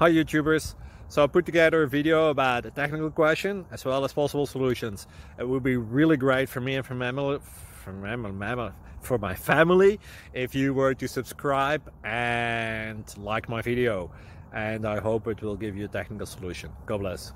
Hi YouTubers! So I put together a video about a technical question as well as possible solutions. It would be really great for me and for my family if you were to subscribe and like my video, and I hope it will give you a technical solution. God bless.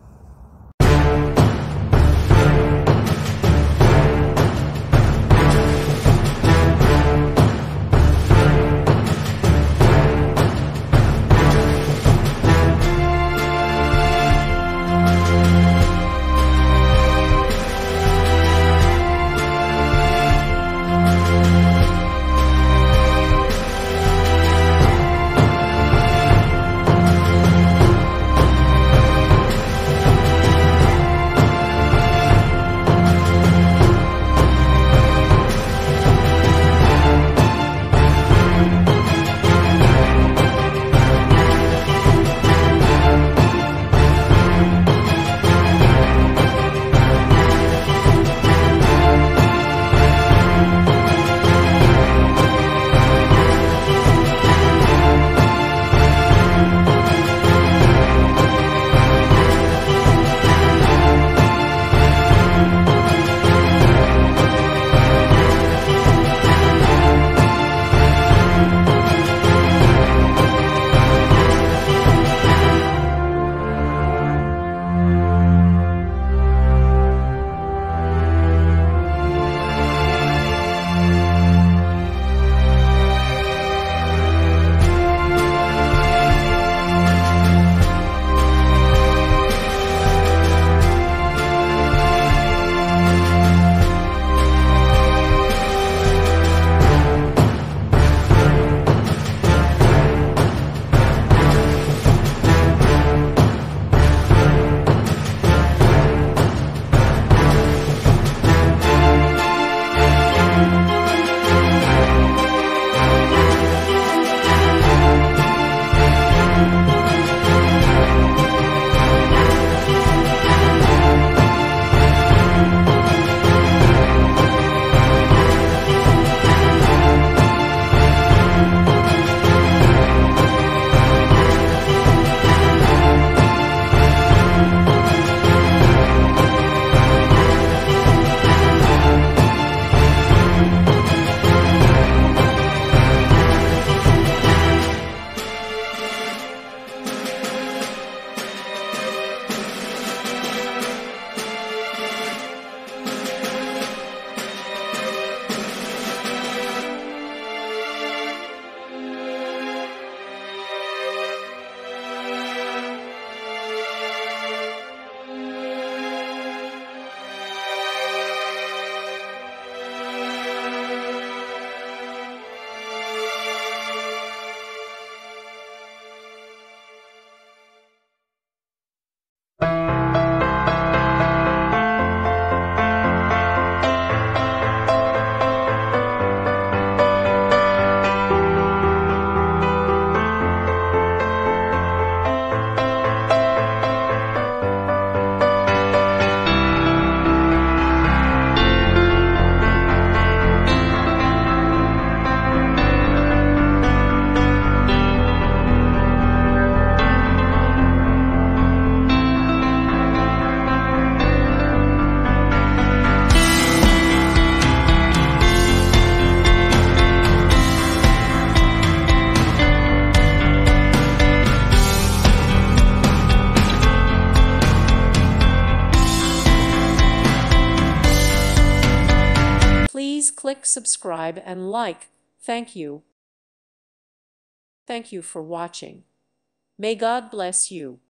Please click subscribe and like. Thank you. Thank you for watching. May God bless you.